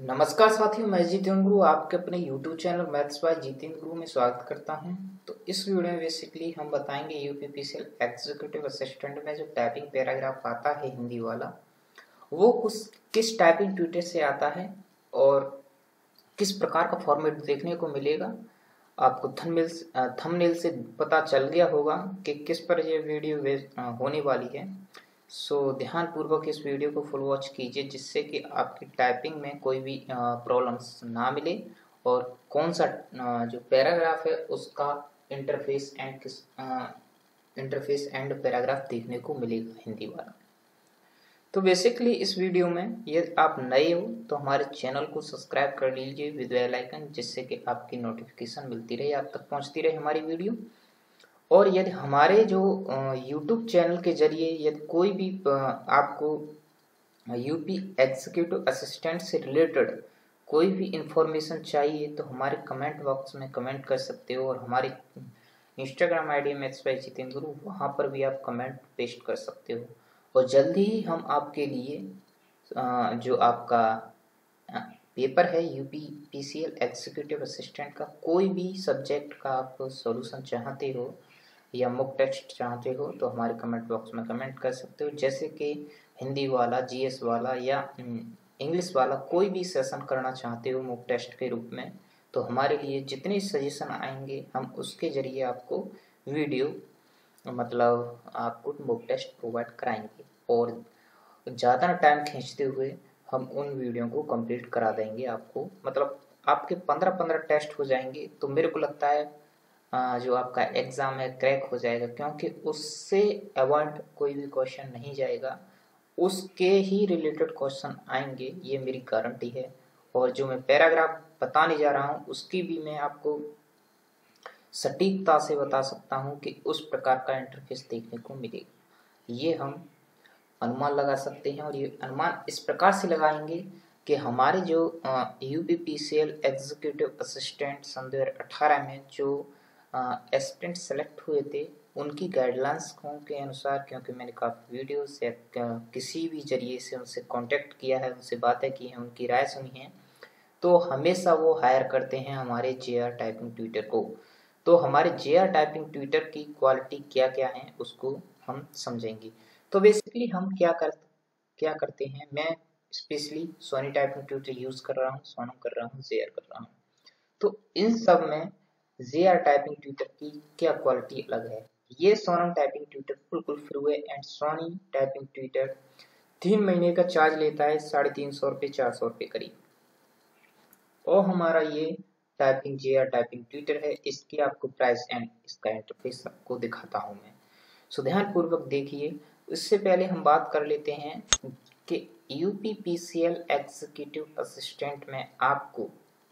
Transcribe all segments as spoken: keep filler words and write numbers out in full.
नमस्कार साथियों, मैं जितेंद्र गुरु आपके अपने YouTube channel maths by Jitendra Guru में स्वागत करता हूं। तो इस वीडियो में बेसिकली हम बताएंगे यूपीपीसीएल एग्जीक्यूटिव असिस्टेंट में जो टाइपिंग पैराग्राफ आता है हिंदी वाला, वो कुछ किस टाइपिंग ट्यूटर से आता है और किस प्रकार का फॉर्मेट देखने को मिलेगा। आपको थंबनेल थंबनेल से पता चल गया होगा कि किस पर यह वीडियो होने वाली है। सो so, ध्यान पूर्वक इस वीडियो को फुल वॉच कीजिए, जिससे कि आपकी टाइपिंग में कोई भी प्रॉब्लम्स ना मिले और कौन सा जो पैराग्राफ है उसका इंटरफेस एंड किस इंटरफेस एंड पैराग्राफ देखने को मिलेगा हिंदी वाला। तो बेसिकली इस वीडियो में यदि आप नए हो तो हमारे चैनल को सब्सक्राइब कर लीजिए विद बेल आइकन, जिससे कि आपकी नोटिफिकेशन मिलती रहे, आप तक पहुंचती रहे हमारी वीडियो। और यदि हमारे जो यूट्यूब चैनल के जरिए यदि कोई भी आपको यूपी एग्जीक्यूटिव असिस्टेंट से रिलेटेड कोई भी इंफॉर्मेशन चाहिए तो हमारे कमेंट बॉक्स में कमेंट कर सकते हो, और हमारे Instagram ID maths by Jitendra Guru, वहाँ पर भी आप कमेंट पेस्ट कर सकते हो। और जल्दी ही हम आपके लिए जो आपका पेपर है यूपी पीसीएल एग्जीक्यूटिव असिस्टेंट का, कोई भी सब्जेक्ट का आप सॉल्यूशन चाहते हो या मॉक टेस्ट चाहते हो तो हमारे कमेंट बॉक्स में कमेंट कर सकते हो। जैसे कि हिंदी वाला, जीएस वाला या इंग्लिश वाला कोई भी सेशन करना चाहते हो मॉक टेस्ट के रूप में, तो हमारे लिए जितने सजेशन आएंगे हम उसके जरिए आपको वीडियो मतलब आपको मॉक टेस्ट प्रोवाइड कराएंगे, और ज़्यादा टाइम खींचते हुए हम उन वीडियो को कंप्लीट करा देंगे आपको। मतलब आपके पंद्रह पंद्रह टेस्ट हो जाएंगे, तो मेरे को लगता है जो आपका एग्ज़ाम है क्रैक हो जाएगा, क्योंकि उससे अवॉइड कोई भी क्वेश्चन नहीं जाएगा, उसके ही रिलेटेड क्वेश्चन आएंगे, ये मेरी गारंटी है। और जो मैं पैराग्राफ बताने जा रहा हूँ उसकी भी मैं आपको सटीकता से बता सकता हूँ कि उस प्रकार का इंटरफेस देखने को मिलेगा। ये हम अनुमान लगा सकते हैं, और ये अनुमान इस प्रकार से लगाएंगे कि हमारे जो यूपीपीसीएल एग्जीक्यूटिव असिस्टेंट सन दो हज़ार अठारह में जो एस्पिरेंट सेलेक्ट हुए थे उनकी गाइडलाइंस के अनुसार, क्योंकि मैंने काफ़ी वीडियो से किसी भी जरिए से उनसे कांटेक्ट किया है, उनसे बातें की हैं, उनकी राय सुनी है, तो हमेशा वो हायर करते हैं हमारे जेआर टाइपिंग ट्यूटर को। तो हमारे जेआर टाइपिंग ट्यूटर की क्वालिटी क्या क्या है उसको हम समझेंगे। तो बेसिकली हम क्या कर क्या करते हैं, मैं specially Sony typing tutor use कर रहा हूँ, सोनम कर रहा हूँ, जेआर कर रहा हूँ। तो इन सब में जेआर टाइपिंग ट्यूटर की क्या क्वालिटी अलग है। ये सोनम टाइपिंग ट्यूटर बिल्कुल फ्री है, एंड सोनी टाइपिंग ट्यूटर तीन महीने का चार्ज लेता है साढ़े तीन सौ रुपये चार सौ रुपये करीब। और हमारा ये टाइपिंग जेआर टाइपिंग ट्यूटर है, इसकी आपको प्राइस एंड इसका इंटरफेस आपको दिखाता हूँ मैं। सो ध्यान पूर्वक देखिए। इससे पहले हम बात कर लेते हैं कि यूपीपीसीएल एग्जीक्यूटिव असिस्टेंट में आपको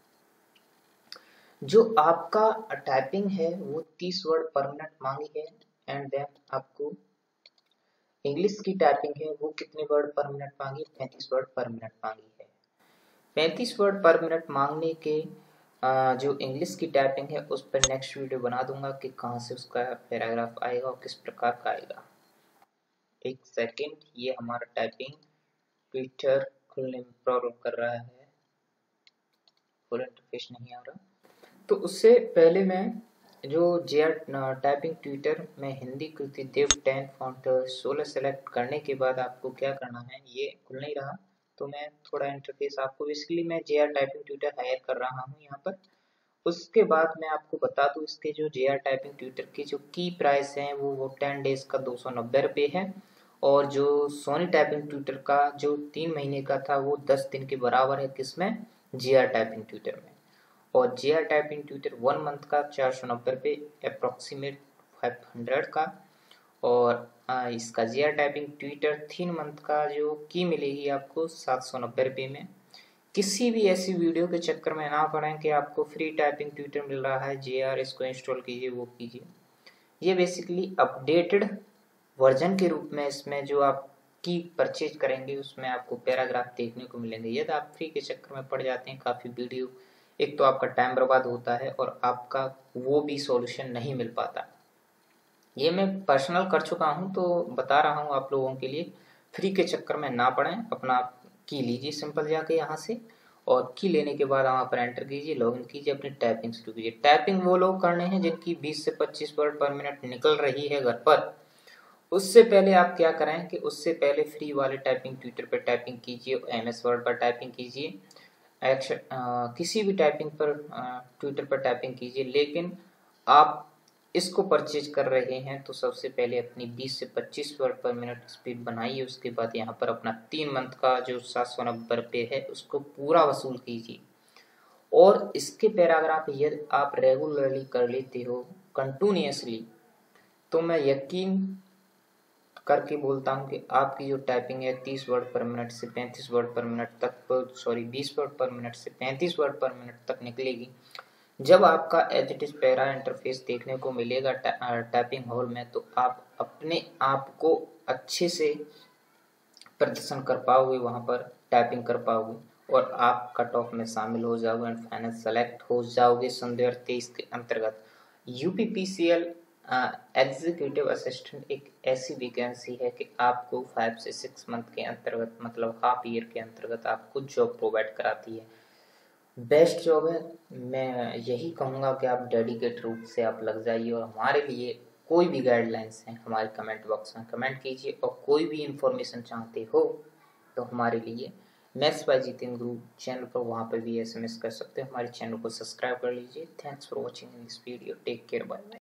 जो आपका टाइपिंग है वो तीस वर्ड पर मिनट मांगी है, एंड देन आपको इंग्लिश की टाइपिंग है वो कितने वर्ड पर मिनट मांगी, पैंतीस वर्ड पर मिनट मांगी है। पैंतीस वर्ड पर मिनट मांगने के जो इंग्लिश की टाइपिंग है उस पर नेक्स्ट वीडियो बना दूंगा कि कहाँ से उसका पैराग्राफ आएगा और किस प्रकार का आएगा। एक सेकेंड, ये हमारा टाइपिंग ट्विटर खुलने में प्रॉब्लम कर रहा है, फुल इंटरफेस नहीं आ रहा। तो उससे पहले मैं जो जेआर टाइपिंग ट्विटर में हिंदी कृति देव टेन फॉन्ट सोलह सेलेक्ट करने के बाद आपको क्या करना है, ये खुल नहीं रहा, तो मैं थोड़ा इंटरफेस आपको, बेसिकली मैं जेआर टाइपिंग ट्विटर हायर कर रहा हूँ यहाँ पर। उसके बाद मैं आपको बता दूँ इसके जो जेआर टाइपिंग ट्विटर की जो की प्राइस है वो वो टेन डेज का दो सौ नब्बे रुपये है, और जो सोनी टाइपिंग ट्विटर का जो तीन महीने का था वो दस दिन के बराबर है, किसमें, जेआर टाइपिंग ट्विटर में। और JR typing tutor one month का चार सौ नब्बे रुपये अप्रोक्सीमेट फाइव हंड्रेड का, और इसका जेआर टाइपिंग ट्विटर तीन मंथ का जो की मिलेगी आपको सात सौ नब्बे रुपये में। किसी भी ऐसी वीडियो के चक्कर में ना पड़ें कि आपको फ्री टाइपिंग ट्विटर मिल रहा है, जेआर इसको इंस्टॉल कीजिए वो कीजिए। ये बेसिकली अपडेटेड वर्जन के रूप में इसमें जो आप की परचेज करेंगे उसमें आपको पैराग्राफ देखने को मिलेंगे। यदि आप फ्री के चक्कर में पड़ जाते हैं काफ़ी वीडियो, एक तो आपका टाइम बर्बाद होता है और आपका वो भी सॉल्यूशन नहीं मिल पाता। ये मैं पर्सनल कर चुका हूँ तो बता रहा हूँ आप लोगों के लिए, फ्री के चक्कर में ना पड़ें, अपना की लीजिए सिंपल जाके यहाँ से, और की लेने के बाद वहाँ पर एंटर कीजिए, लॉगिन कीजिए, अपनी टाइपिंग शुरू कीजिए। टाइपिंग वो लोग करने हैं जिनकी बीस से पच्चीस वर्ड पर मिनट निकल रही है घर पर। उससे पहले आप क्या करें कि उससे पहले फ्री वाले टाइपिंग ट्विटर पर टाइपिंग कीजिए, एम एस वर्ड पर टाइपिंग कीजिए, एक्शन किसी भी टाइपिंग पर ट्विटर पर टाइपिंग कीजिए। लेकिन आप इसको परचेज कर रहे हैं तो सबसे पहले अपनी बीस से पच्चीस वर्ड पर मिनट स्पीड बनाइए। उसके बाद यहाँ पर अपना तीन मंथ का जो सात सौ नब्बे रुपये है उसको पूरा वसूल कीजिए। और इसके पैराग्राफ यदि आप रेगुलरली कर लेते हो कंटिन्यूसली, तो मैं यकीन करके बोलता हूँ कि आपकी जो टाइपिंग है तीस वर्ड पर मिनट से पैंतीस वर्ड पर मिनट तक, सॉरी बीस वर्ड पर मिनट से पैंतीस वर्ड पर मिनट तक निकलेगी। जब आपका एज इट इज पैरा इंटरफेस देखने को मिलेगा टाइपिंग हॉल में, तो आप अपने आप को अच्छे से प्रदर्शन कर पाओगे, वहाँ पर टाइपिंग कर पाओगे और आप कट ऑफ में शामिल हो जाओगे एंड फाइनल सेलेक्ट हो जाओगे सन दो हजार तेईस के अंतर्गत। यूपीपीसीएल एग्जीक्यूटिव असिस्टेंट एक ऐसी वैकेंसी है कि आपको फाइव से सिक्स मंथ के अंतर्गत, मतलब हाफ ईयर के अंतर्गत आपको जॉब प्रोवाइड कराती है। बेस्ट जॉब है। मैं यही कहूँगा कि आप डेडिकेट रूप से आप लग जाइए। और हमारे लिए कोई भी गाइडलाइंस हैं हमारे कमेंट बॉक्स में कमेंट कीजिए, और कोई भी इंफॉर्मेशन चाहते हो तो हमारे लिए maths by Jitendra Guru channel पर वहाँ पर भी एसएमएस कर सकते हो। हमारे चैनल को सब्सक्राइब कर लीजिए। Thanks for watching this video. Take care, bye bye.